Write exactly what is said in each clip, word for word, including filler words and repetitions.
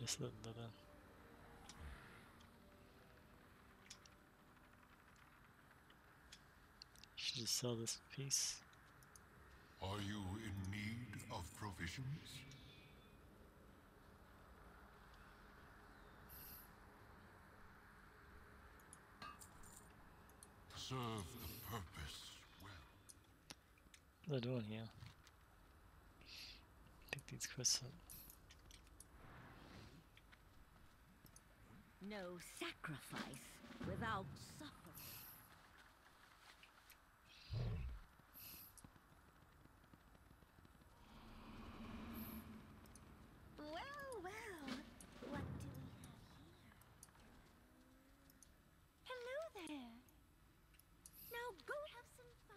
cesetleri. Should just sell this piece. Are you in need of provisions? Serve the purpose well. What are they doing here? Take these quests up. No sacrifice without suffering. Well, well, what do we have here? Hello there. Now go have some fun.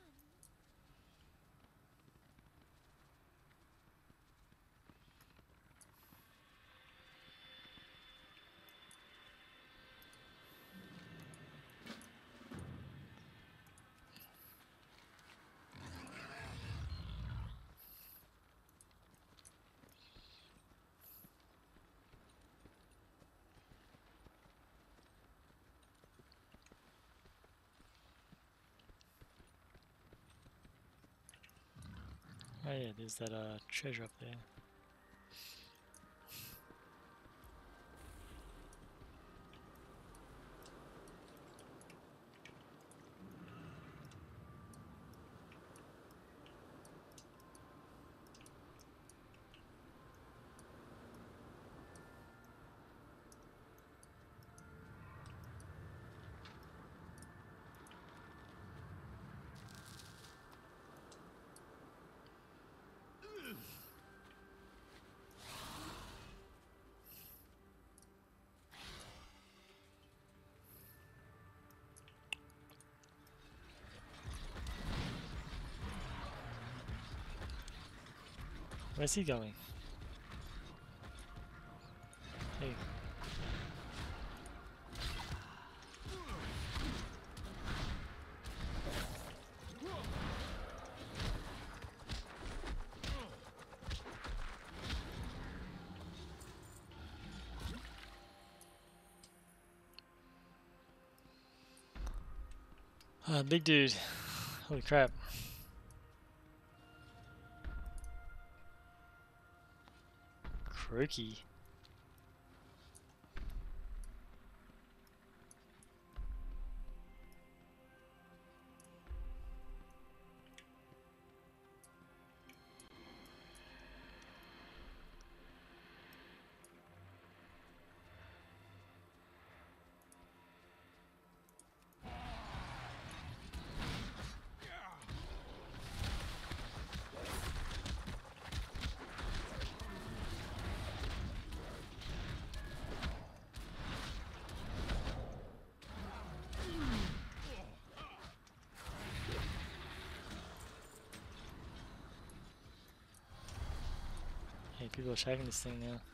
Oh yeah, there's that uh, treasure up there. Where's he going? Hey. Uh, big dude. Holy crap. Croaky. Hey, people are tracking this thing now.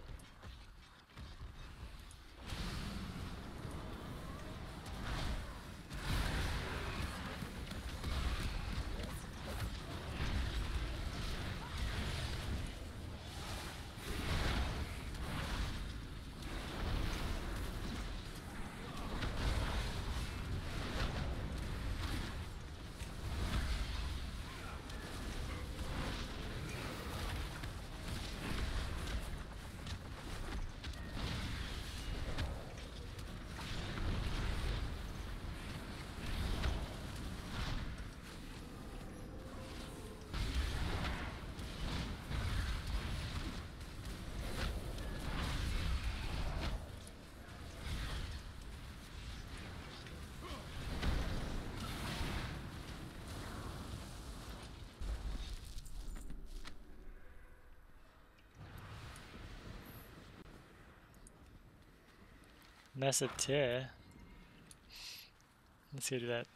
Massive tear. Let's go do that.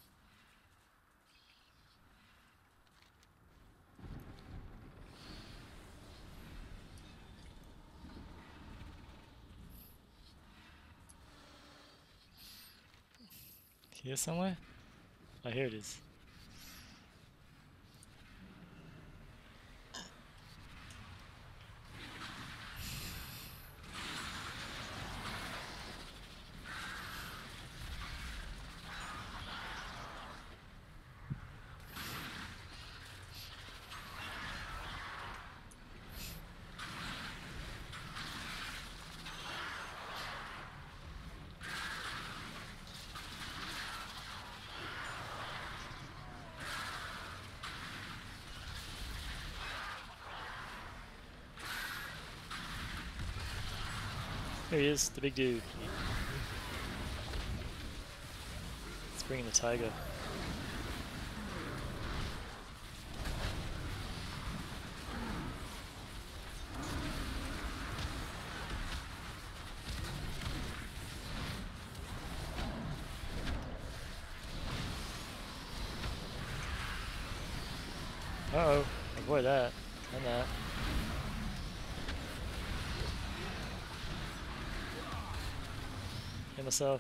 Here somewhere? Oh, here it is. Here he is, the big dude. Let's bring in the tiger. Uh oh, avoid that. And that. Hit myself.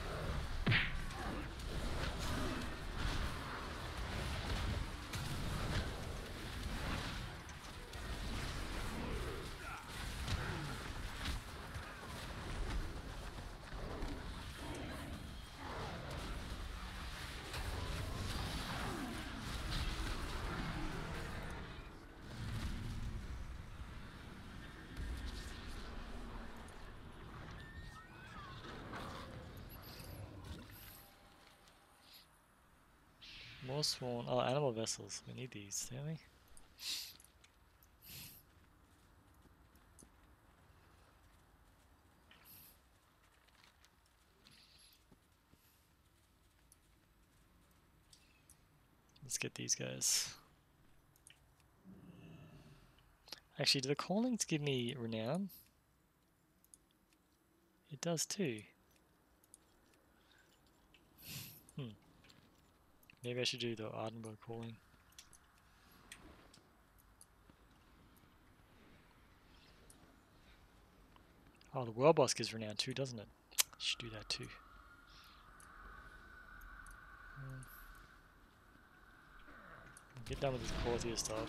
More sworn. Oh, animal vessels. We need these, don't we? Let's get these guys. Actually, do the callings give me renown? It does too. Hmm. Maybe I should do the Ardenburg calling. Oh, the world boss gives renown too, doesn't it? Should do that too. Hmm. Get done with this quality stuff.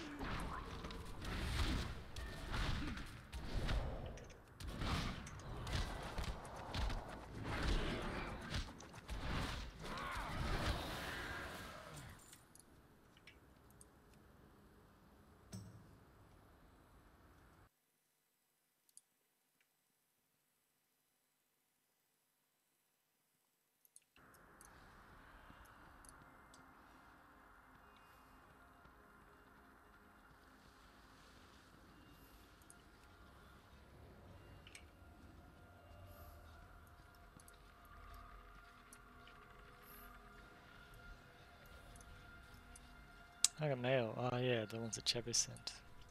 I got mail. Oh yeah, the ones that Chebby sent.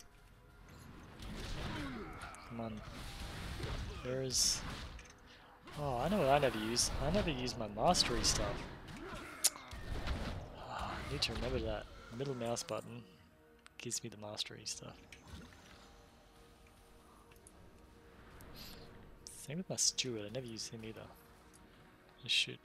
Come on. There is... Oh, I know what I never use. I never use my mastery stuff. Oh, I need to remember that. Middle mouse button gives me the mastery stuff. Same with my steward. I never use him either. I should.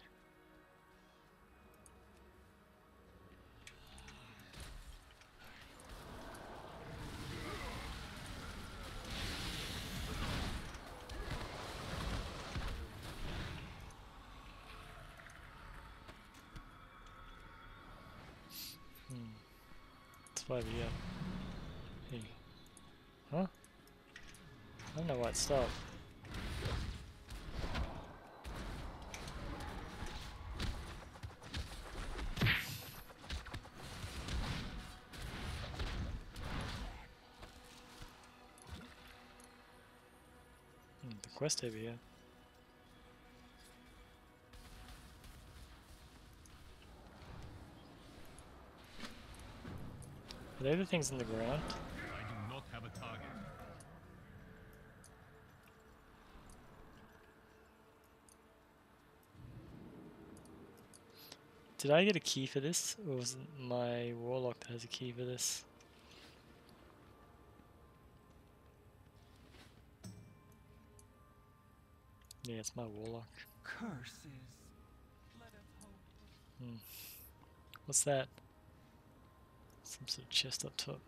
Hmm. It's five here. Hey. Huh? I don't know why it stopped. Hmm, the quest over here. Are they the things in the ground? I do not have a target. Did I get a key for this? Or was it my warlock that has a key for this? Yeah, it's my warlock. Curses. Hmm. What's that? Some sort of chest up top.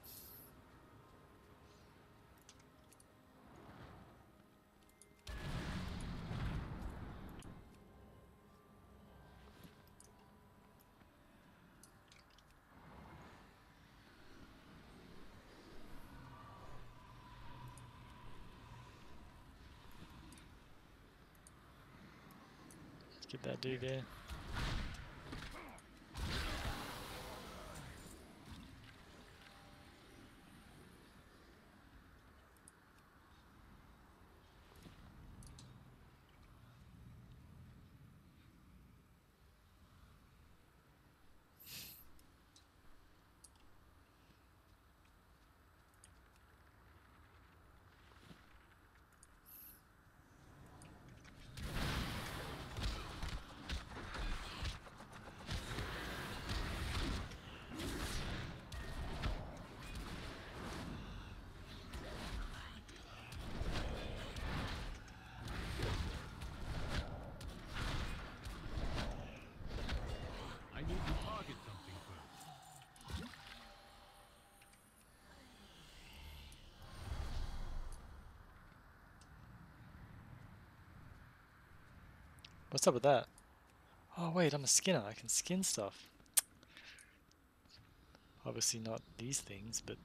Let's get that dude there. What's up with that? Oh wait, I'm a skinner. I can skin stuff. Obviously not these things, but...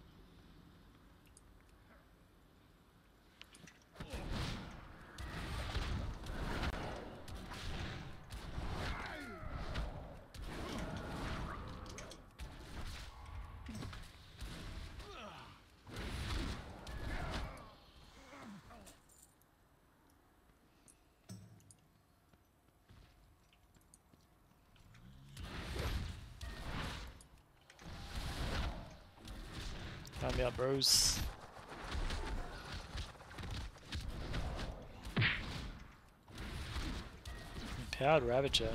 Count me up, bros. Empowered Ravager.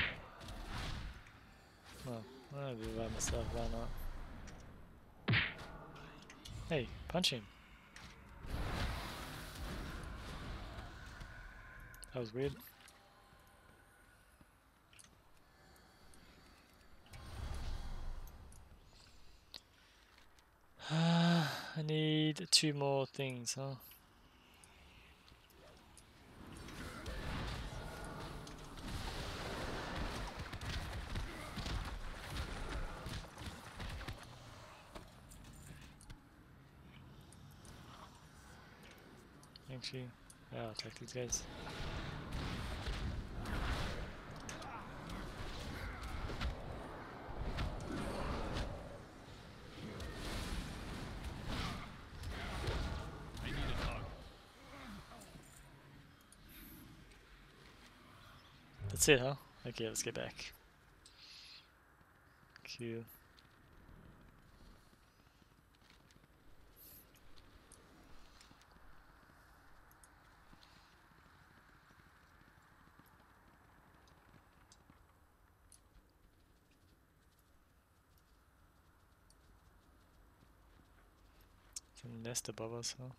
Oh, I'll do it by myself, why not? Hey, punch him. That was weird. I need two more things, huh? Actually, yeah, I'll attack these guys. I need a target. That's it, huh? Okay, let's get back. Q. Some nest above us, huh?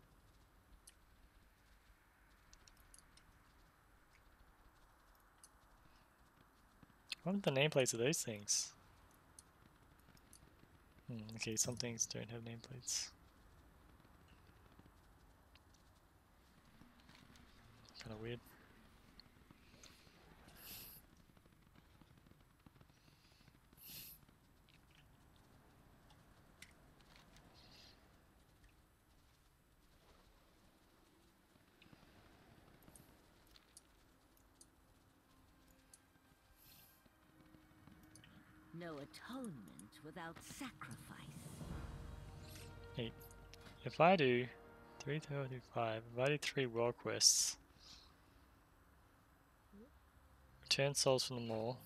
What are the nameplates of those things? Hmm, okay, some things don't have nameplates. Kinda weird. No atonement without sacrifice. Hey, if I do three, two, five, if I do three world quests, return souls from the mall.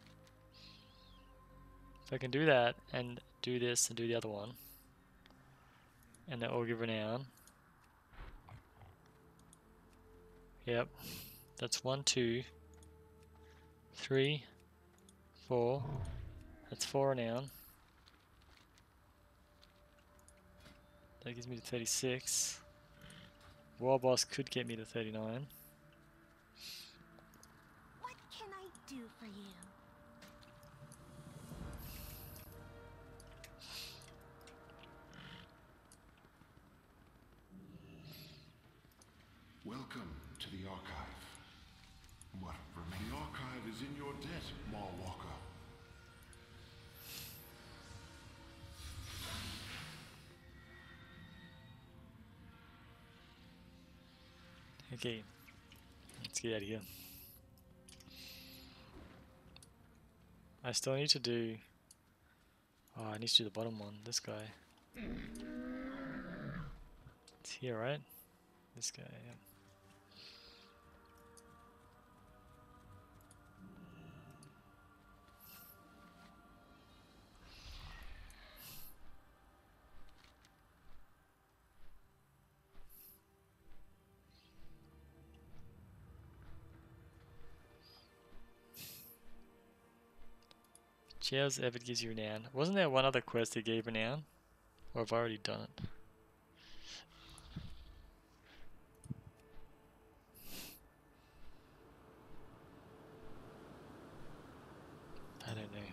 If I can do that and do this and do the other one, and that will give renown. Yep, that's one, two, three, four. That's four renown. That gives me to thirty-six. War boss could get me to thirty-nine. What can I do for you? Welcome to the Archive. What remaining archive is in your debt, Marwalker? Okay, let's get out of here. I still need to do... Oh, I need to do the bottom one, this guy. It's here, right? This guy, yeah. Jail's Evid gives you renown. Wasn't there one other quest that gave renown? Or have I already done it? I don't know.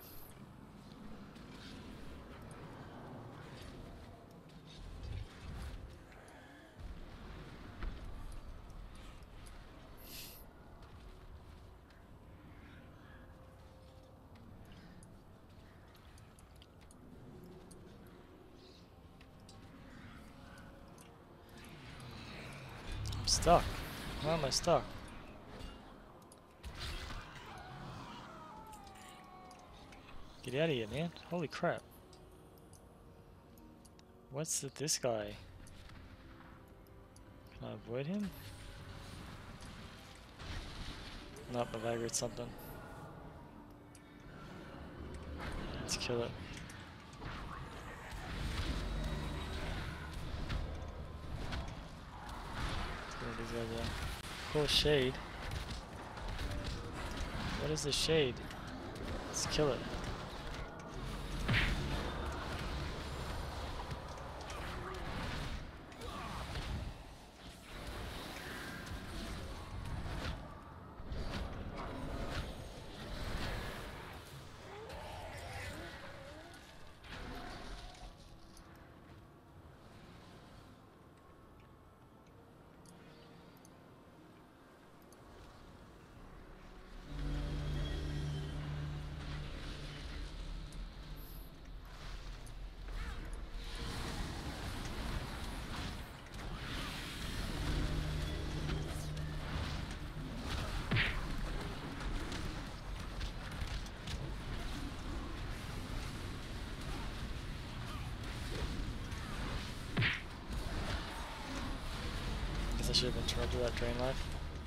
stuck. Why am I stuck? Get out of here, man. Holy crap. What's with this guy? Can I avoid him? Not the Viger, it's something. Let's kill it. These guys are. Cool shade. What is the shade? Let's kill it. I should have interrupted that drain life.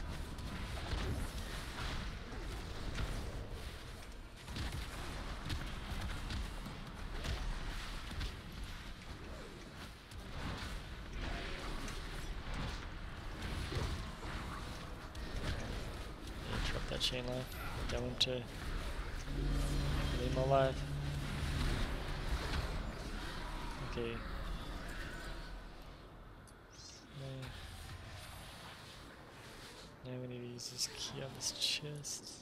Interrupt that chain life. Don't want to leave my life. Okay. Now we need to use this key on this chest.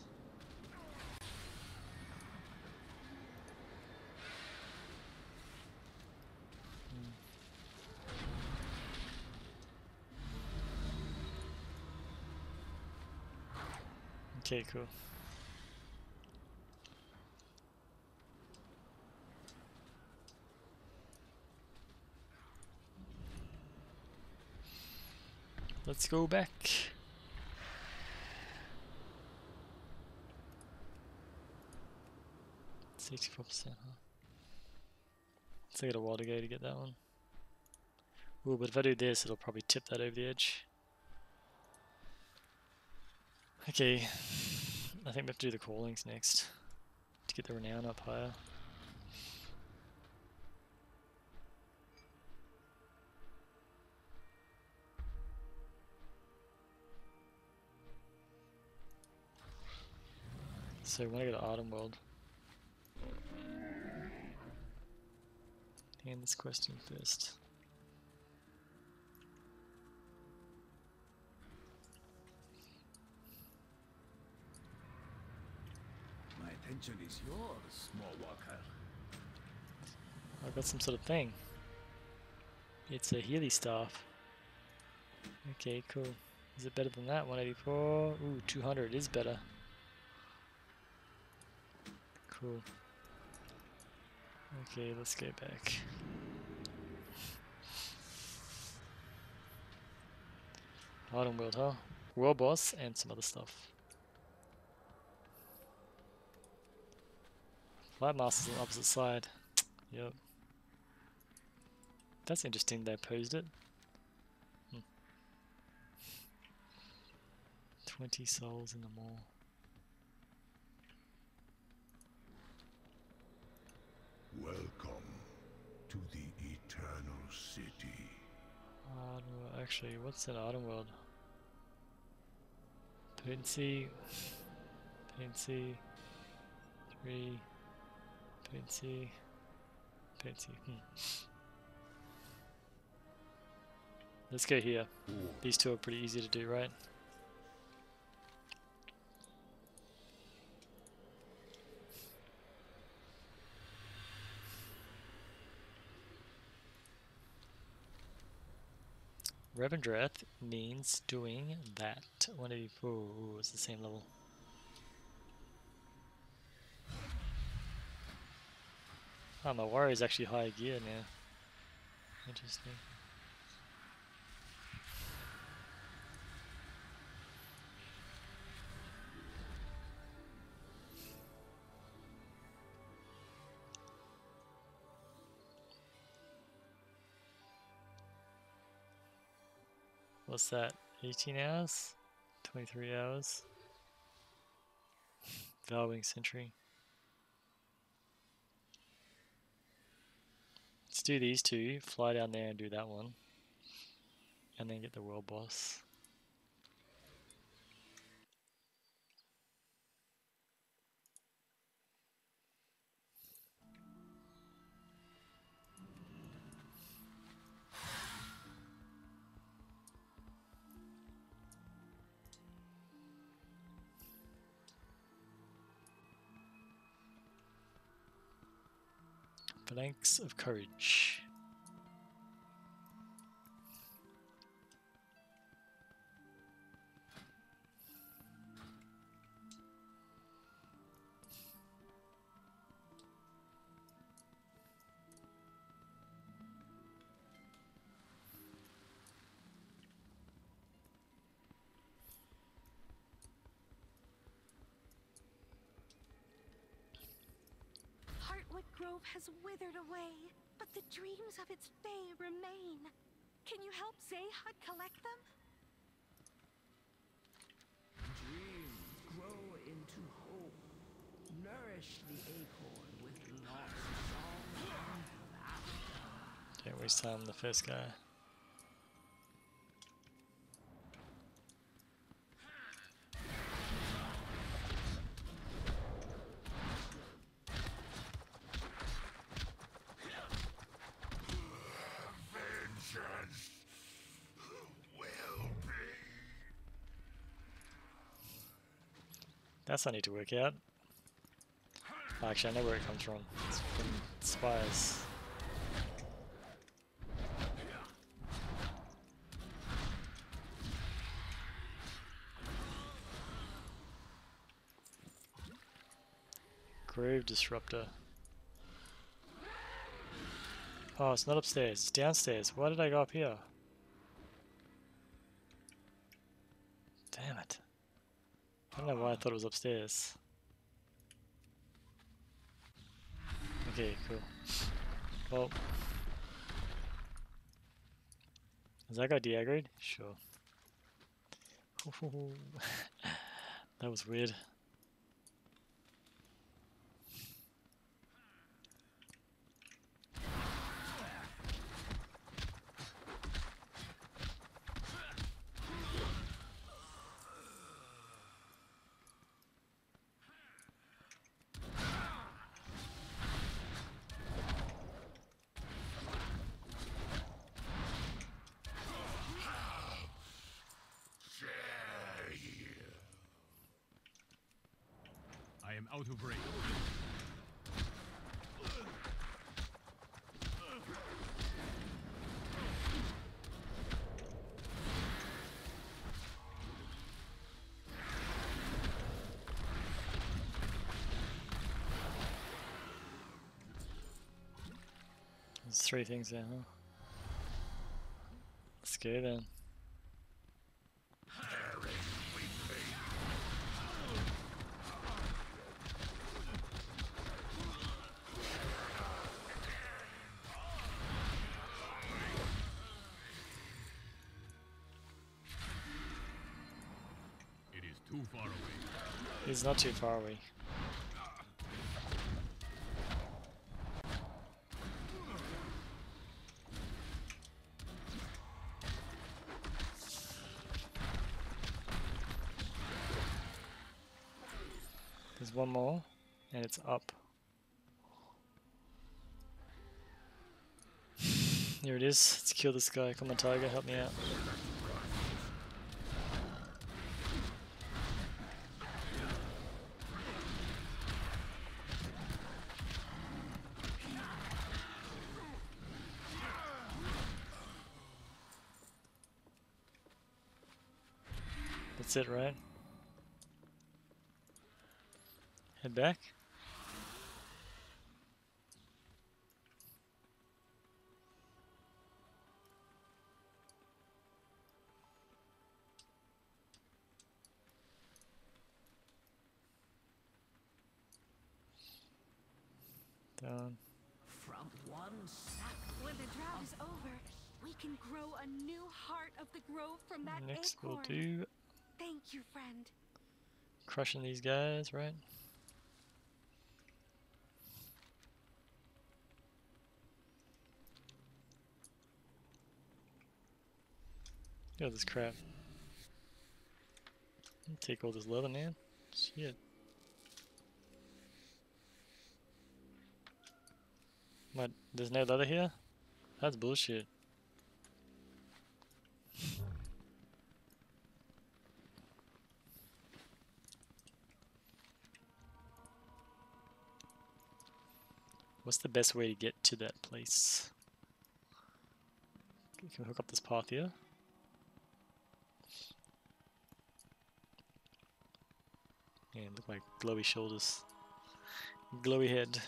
Hmm. Okay, cool. Let's go back. sixty-four percent, huh? It's take it a while to go to get that one. Ooh, but if I do this, it'll probably tip that over the edge. Okay, I think we have to do the callings next to get the renown up higher. So when I go to Arden World, hand this question first. My attention is yours, small walker. I've got some sort of thing. It's a Healy staff. Okay, cool. Is it better than that? one eighty-four. Ooh, two hundred is better. Cool. Okay, let's go back. Arden World, huh? World boss and some other stuff. Flight Master's on the opposite side. Yep. That's interesting they opposed it. Hmm. twenty souls in the mall. Welcome to the Eternal City. Arden World. Actually, what's in Arden World? Potency. Potency. Three. Potency. Potency. Hmm. Let's go here. These two are pretty easy to do, right? Revendreth means doing that. one eighty-four, ooh, it's the same level. Oh, my warrior's actually higher gear now. Interesting. What's that? eighteen hours? twenty-three hours? Valwing Sentry. Let's do these two, fly down there and do that one. And then get the world boss. Phalanx of Courage. Heartwood Grove has withered away, but the dreams of its fae remain. Can you help Zahud collect them? Dreams grow into hope. Nourish the acorn with lost song and laughter. Don't waste time on the first guy. That's I need to work out. Actually, I know where it comes from. It's from Spires. Grove Disruptor. Oh, it's not upstairs. It's downstairs. Why did I go up here? Damn it. I don't know why I thought it was upstairs. Okay, cool. Well, is that guy de-aggroed? Sure. That was weird. I am out of range. There's three things there, huh? Let's go then. It is too far away. He's not too far away. There's one more, and it's up. Here it is. Let's kill this guy. Come on, Tiger, help me out. That's it, right? Head back. Down. From one sap When the drought is over, We can grow a new heart of the grove from that Next we'll acorn. do Thank you, friend. crushing these guys, right? Look at this crap. Take all this leather, man. Shit. What? There's no leather here? That's bullshit. What's the best way to get to that place? Can we hook up this path here? Yeah, look like glowy shoulders. Glowy head.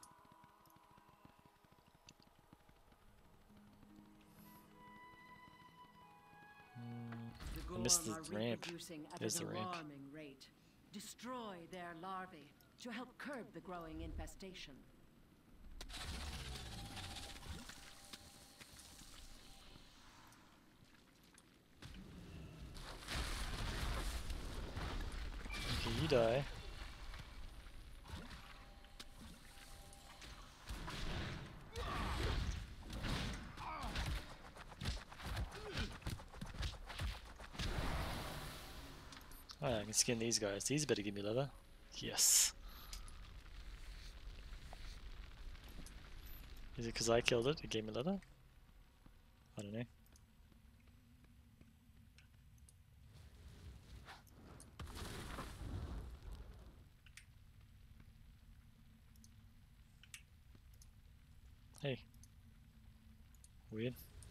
The I missed Gorm the are ramp. reproducing at There's an the ramp. alarming rate. Destroy their larvae to help curb the growing infestation. Okay, you die. Oh, I can skin these guys. These better give me leather. Yes. Is it because I killed it? It gave me leather? I don't know. Hey. Weird.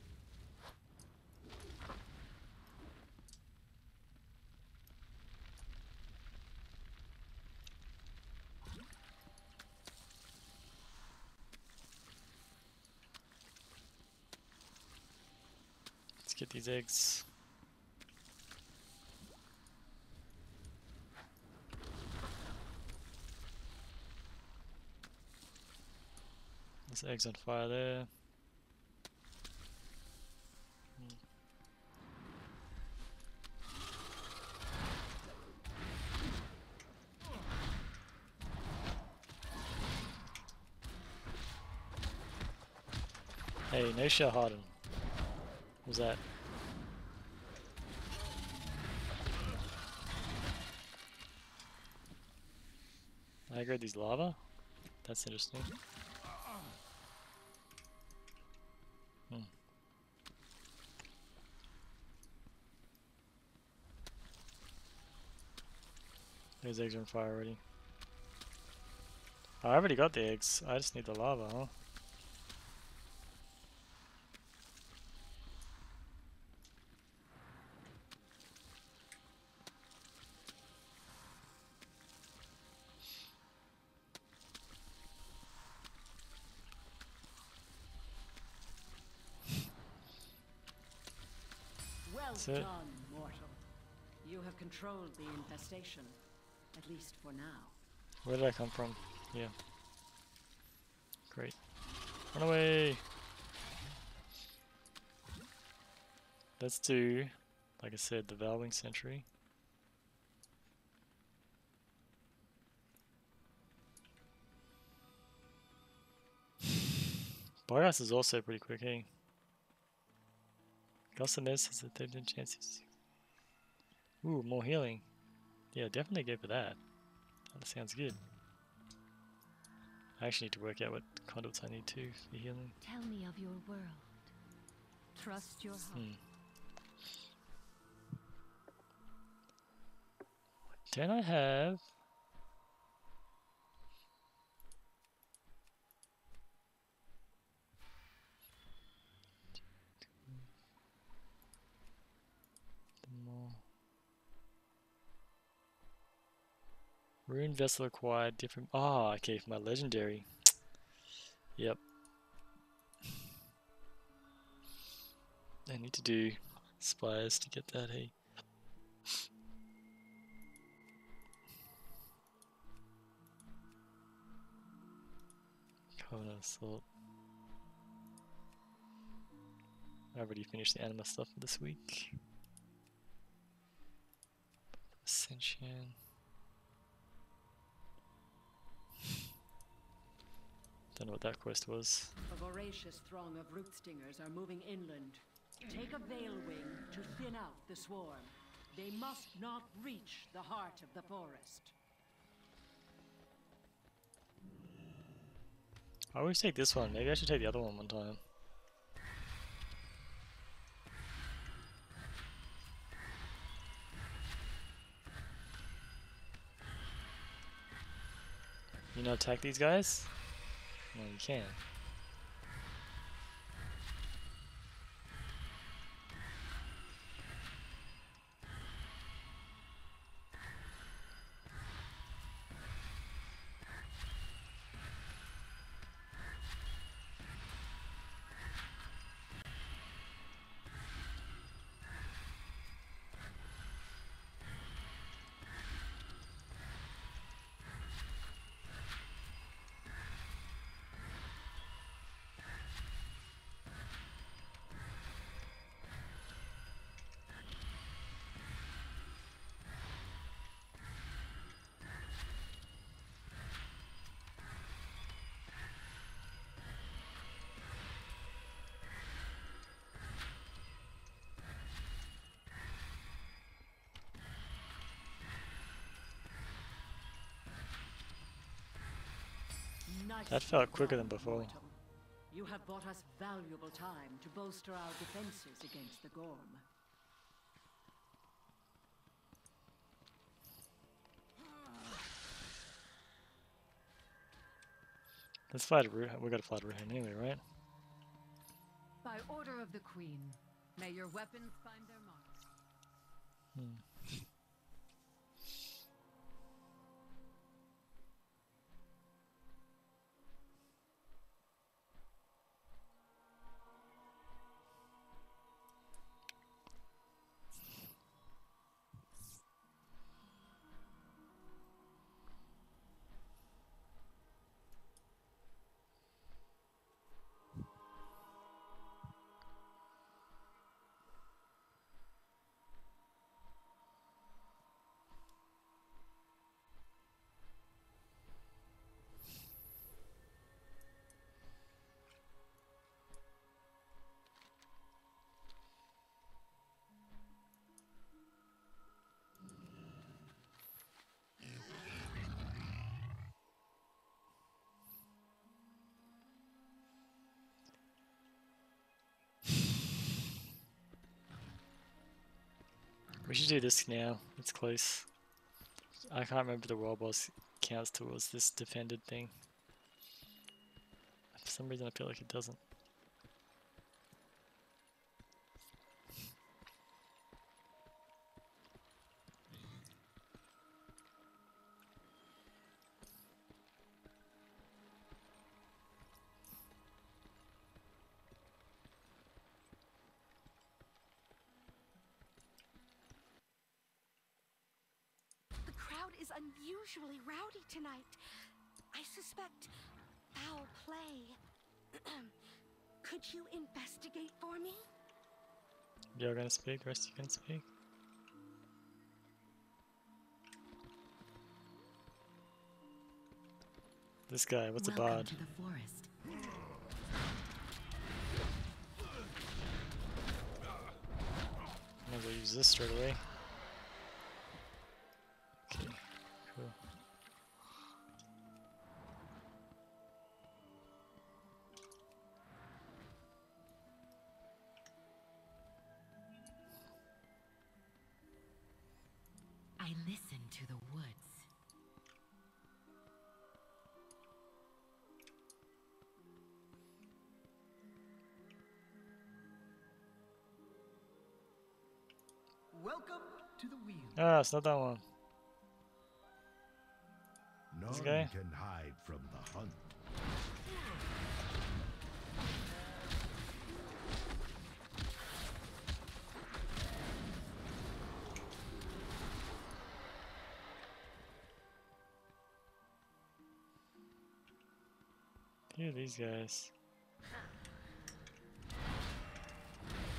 Let's get these eggs. This egg's on fire there. Hey, no shot harden. What was that? I agree these lava? That's interesting. Hmm. Those eggs are on fire already. Oh, I already got the eggs. I just need the lava, huh? Well That's it. done, mortal. You have controlled the infestation, at least for now. Where did I come from? Yeah. Great. Run away! Let's do, like I said, the Valwing Sentry. Boreas is also pretty quick, hey? Gossamer has a thirty percent chance. Ooh, more healing. Yeah, definitely go for that. That sounds good. I actually need to work out what conduits I need to for healing. Tell me of your world. Trust your heart. Hmm. Don't I have... more... Rune vessel acquired different... Ah, okay, for my legendary. Yep. I need to do spires to get that, hey. Covenant Assault. I already finished the anima stuff for this week. Ascension. Don't know what that quest was. A voracious throng of root stingers are moving inland. Take a veil wing to thin out the swarm. They must not reach the heart of the forest. I always take this one. Maybe I should take the other one one time. You know, attack these guys? No, you can. That felt quicker than before. Mortal. You have bought us valuable time to bolster our defenses against the Gorm. Let's fly to Ruhan. We gotta fly to Ruhan anyway, right? By order of the Queen, may your weapons find their marks. Hmm. We should do this now. It's close. I can't remember the world boss counts towards this defended thing. For some reason I feel like it doesn't. Is unusually rowdy tonight. I suspect foul play. Could you investigate for me? You're gonna speak, rest you can speak. This guy, what's Welcome a bard? to the forest. Might as well use this straight away. Okay, cool. I listen to the woods. Welcome to the wheel. Ah, it's not that one. None This guy? can hide from the hunt. Who are these guys?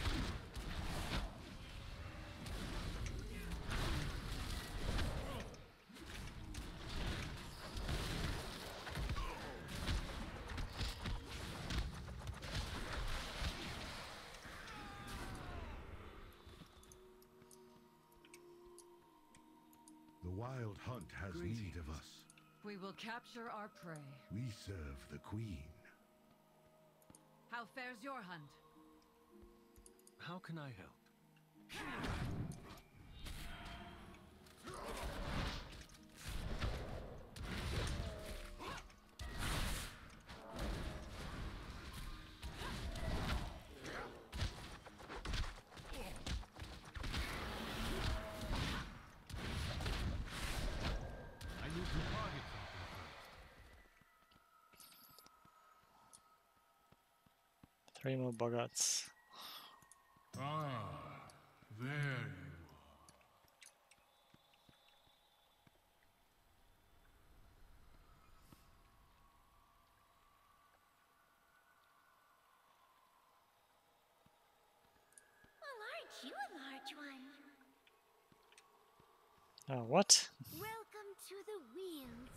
Wild Hunt has need of us. We will capture our prey. We serve the Queen. How fares your hunt? How can I help? I need to target something first. Three more boggarts. Ah, there you are. Well, aren't you a large one? Oh, what? Welcome to the Wheels.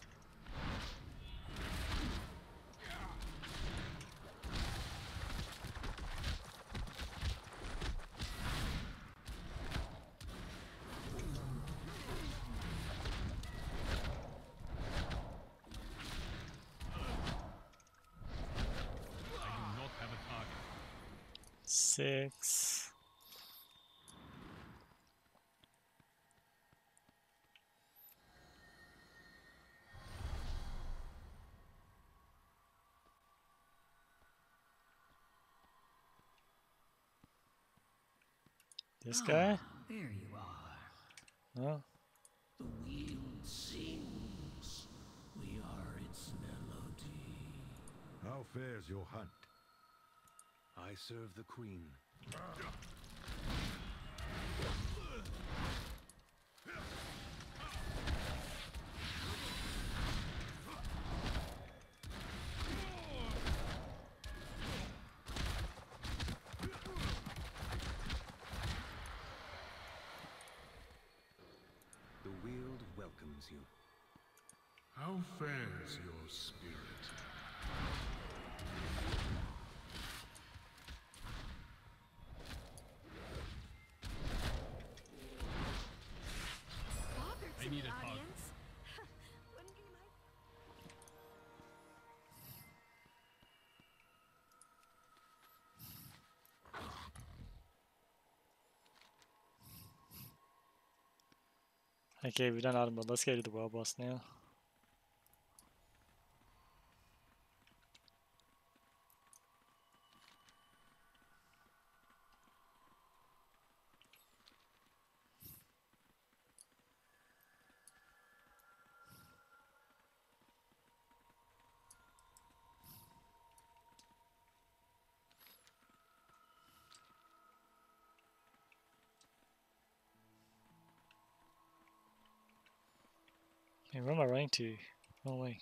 I do not have a target. Six. This guy? There you are. No. The wheel sings. We are its melody. How fares your hunt? I serve the Queen. The Weald welcomes you. How fares your spirit? Boggarts I in need the a target. audience. Wouldn't be my... Okay, we've done Autumn, but let's go to the world boss now. Hey, where am I running to? Oh wait.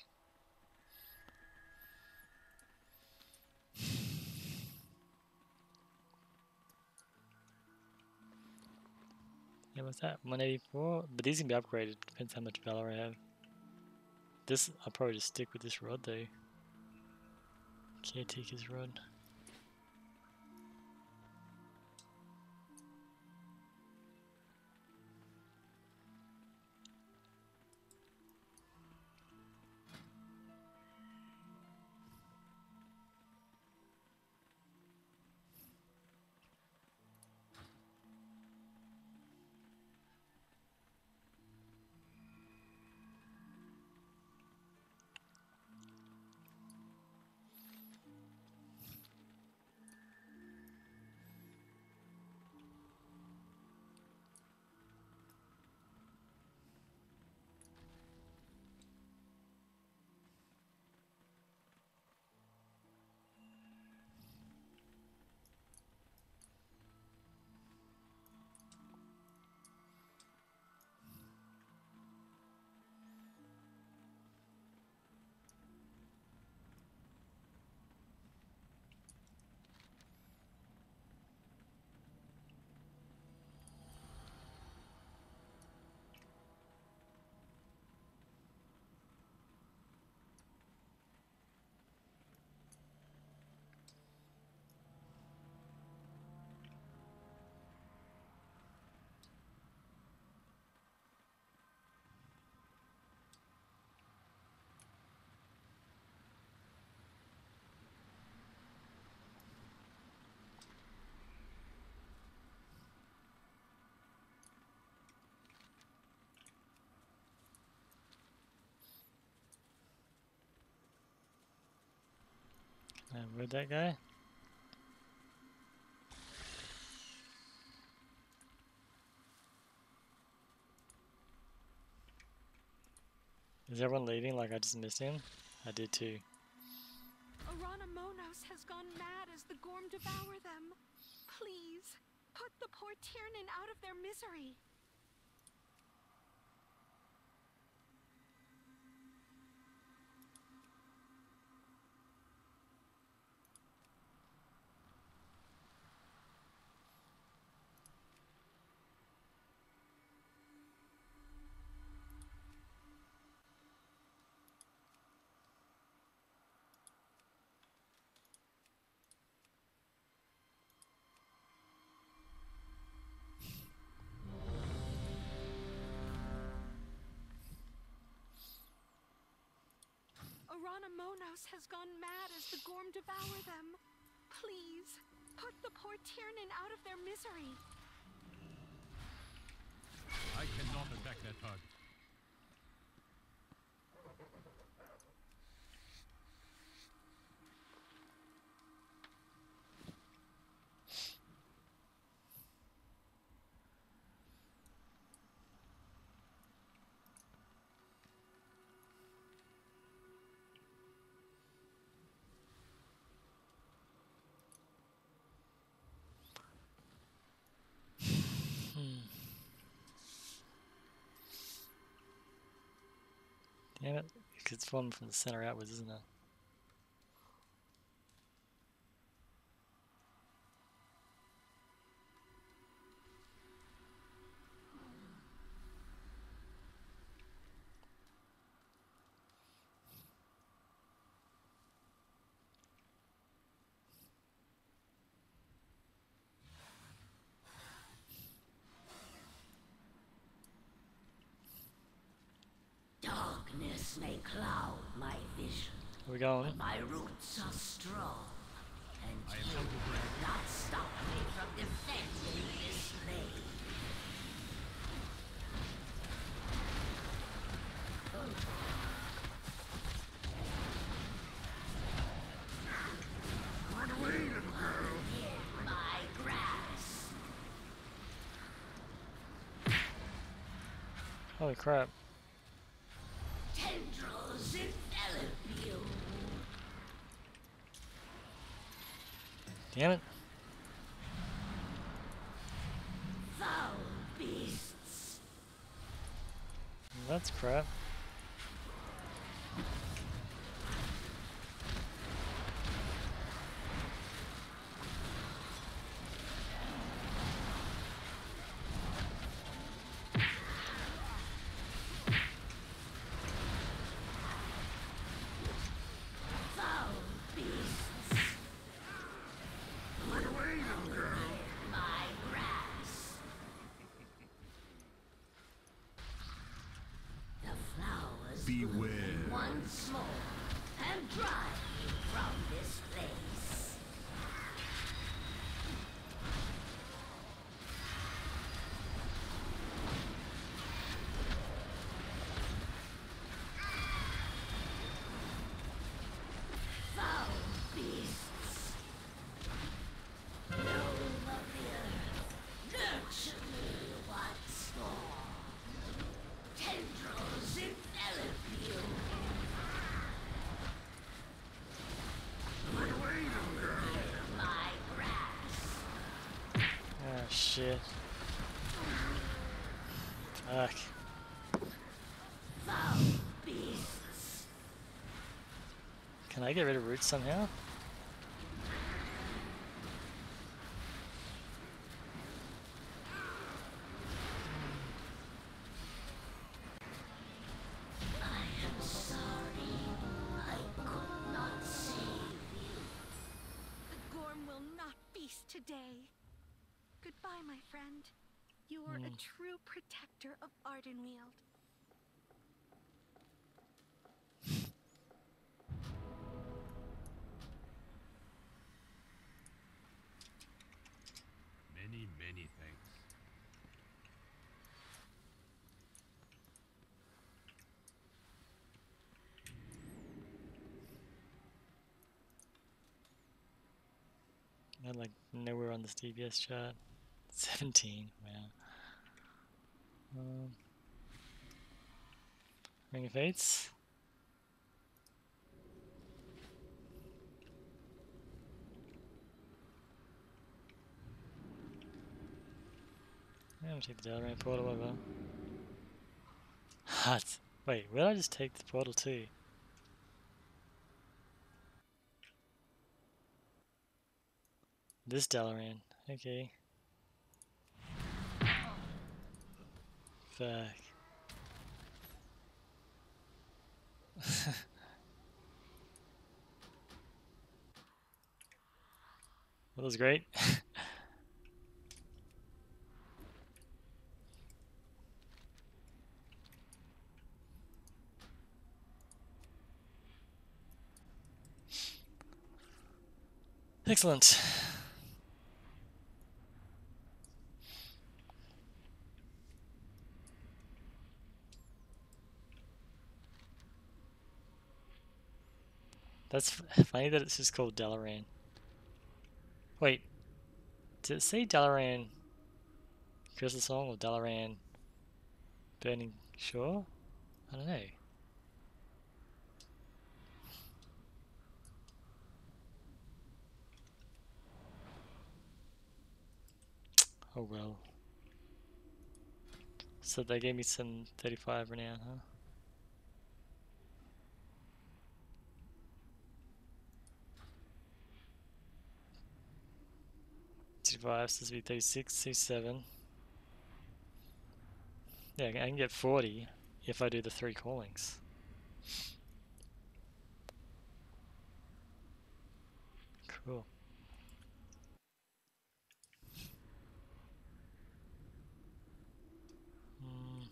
Yeah, what's that? one eighty-four? But these can be upgraded. Depends how much valor I have. This, I'll probably just stick with this rod though. Caretaker's rod. And where'd that go? Is everyone leaving like I just missed him? I did too. Arana Monos has gone mad as the Gorm devour them. Please, put the poor Tiernan out of their misery. Arana Monos has gone mad as the Gorm devour them. Please, put the poor Tiernan out of their misery. I cannot attack that target. Damn it, because it's falling from the center outwards, isn't it? Darkness may cloud my vision, Where we going? but my roots are strong, and I am you on the way. will not stop me from defending this blade. In my grasp. Holy crap. Tendrils envelop you. Damn it. Foul beasts. That's crap. Foul beasts. My grasp. The flowers Beware. bloom once more and drive you from this place. Foul beasts. Gnome of the earth, nurture me once more. Tendrils envelop you. My grasp. Ah, shit. Fuck. Foul beasts. Can I get rid of roots somehow? I am sorry. I could not save you. The Gorm will not feast today. Goodbye, my friend. You are a true protector of Ardenweald. Many, many thanks. I'm like nowhere on this D P S chart. seventeen, wow. Um, Ring of Fates. I'm gonna take the Dalaran portal over. What? Wait, where did I just take the portal to? This Dalaran, okay. Fuck. That was great. Excellent. That's f funny that it's just called Dalaran. Wait, did it say Dalaran Crystal Song or Dalaran Burning Shore? I don't know. Oh well. So they gave me some thirty-five renown, huh? thirty-five, so this would be thirty-six, thirty-seven. Yeah, I can get forty if I do the three callings. Cool. Mm.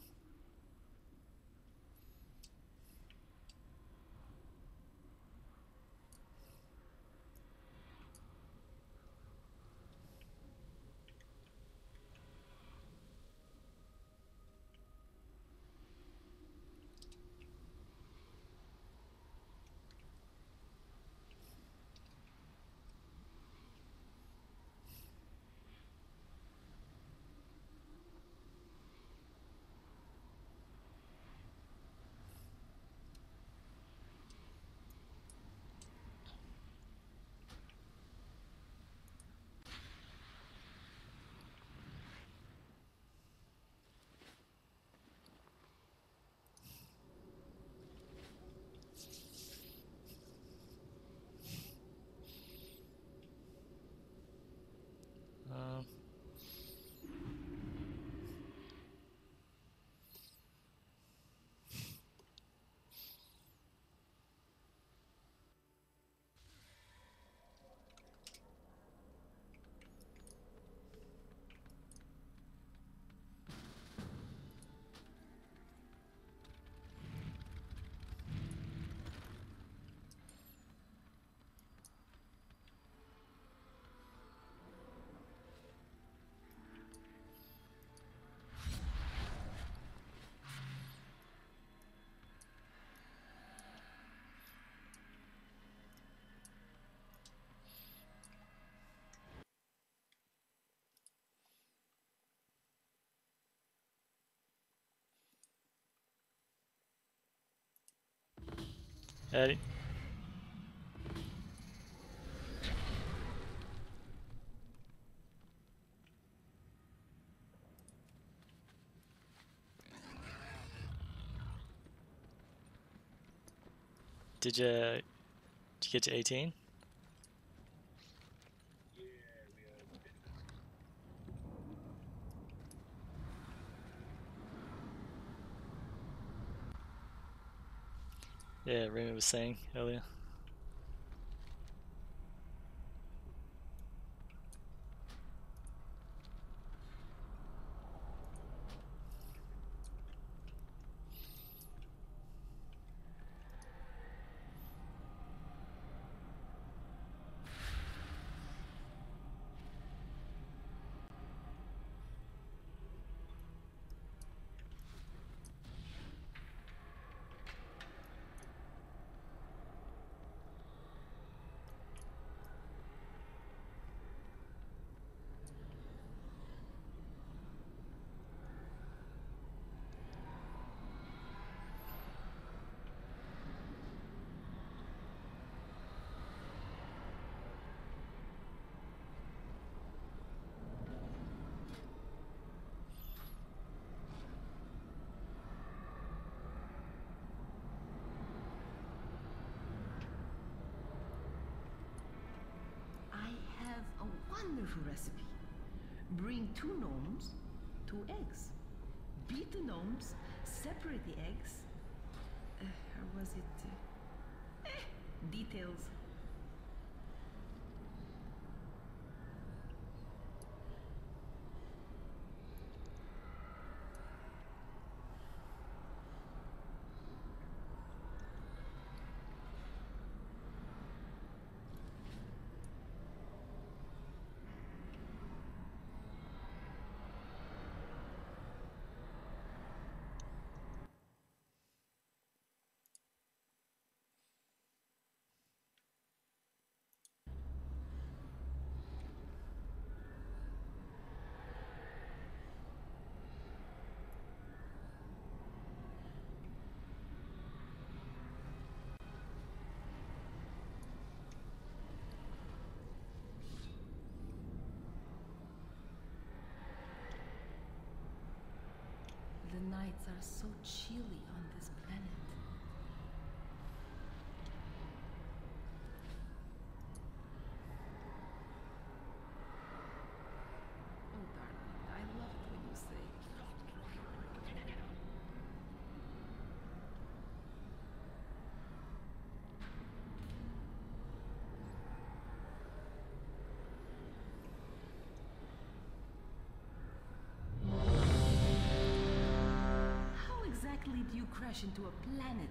Um. Eddie. Did you, did you get to eighteen? Yeah, Remy was saying earlier. wonderful recipe. Bring two gnomes, two eggs. Beat the gnomes, separate the eggs. Uh, or was it... Uh, eh, details. The nights are so chilly on this planet. Oh, darling, I love it when you say. How exactly do you crash into a planet?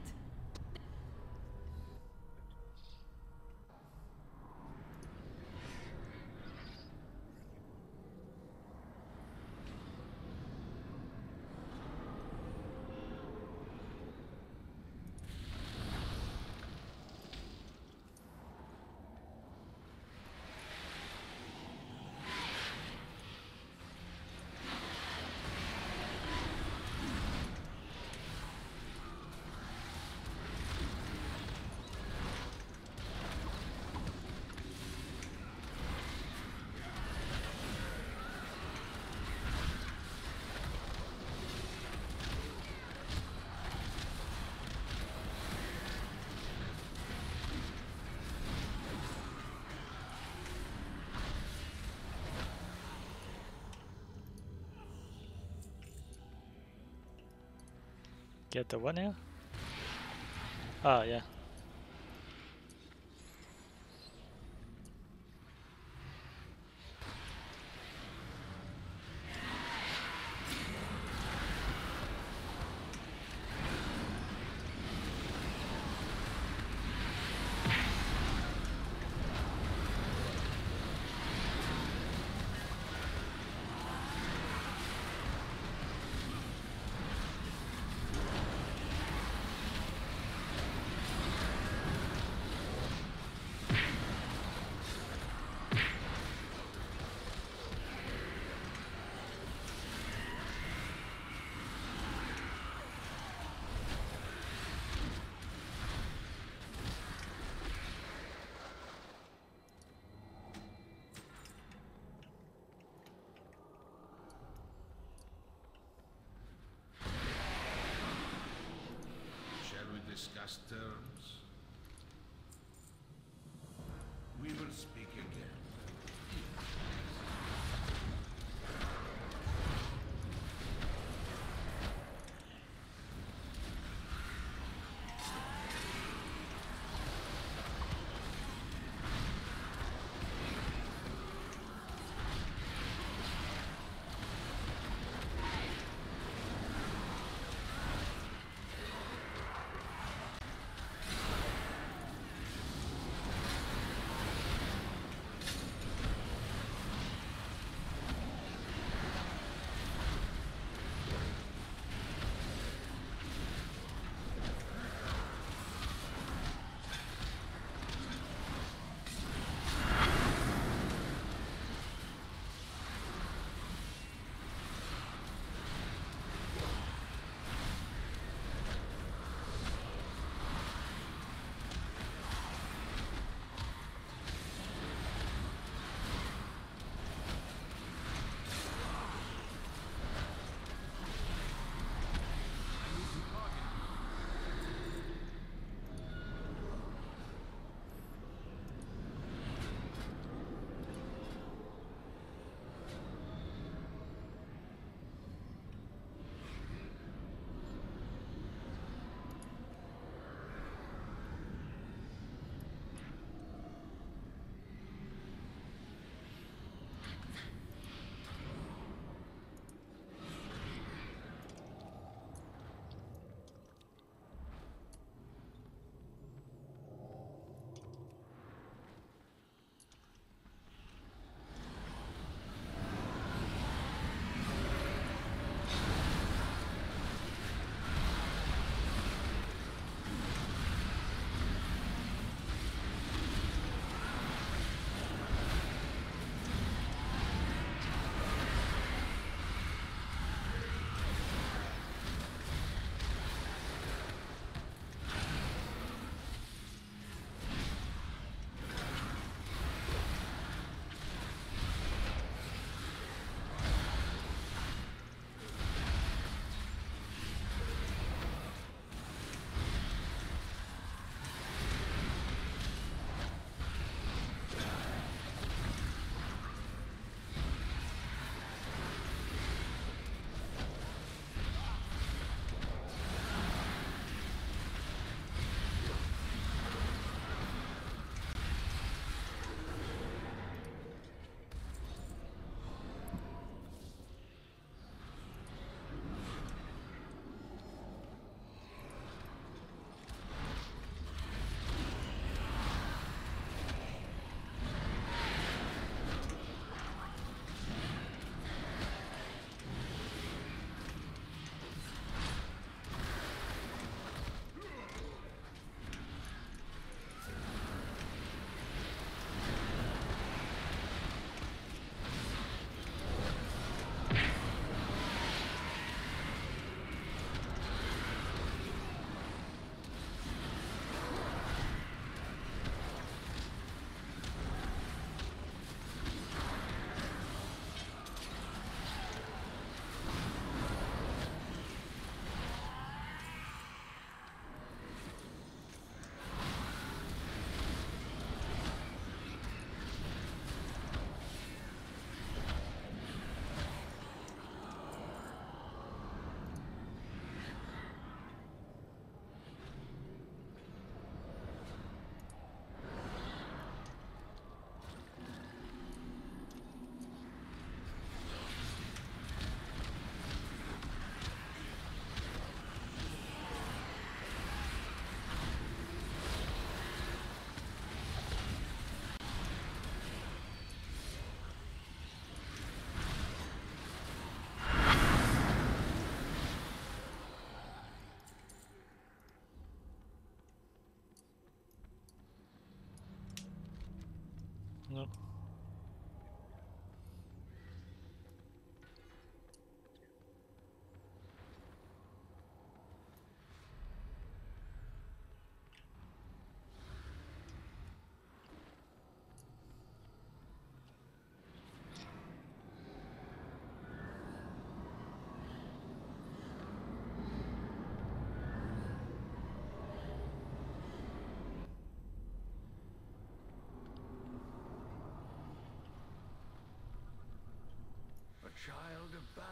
Get the what now? Oh, yeah. Shall we discuss terms? We will speak again.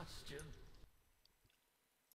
Bastion.